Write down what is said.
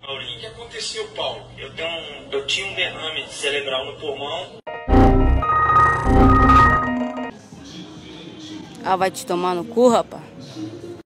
Paulinho, o que aconteceu, Paulo? Eu tinha um derrame cerebral no pulmão. Ah, vai te tomar no cu, rapaz?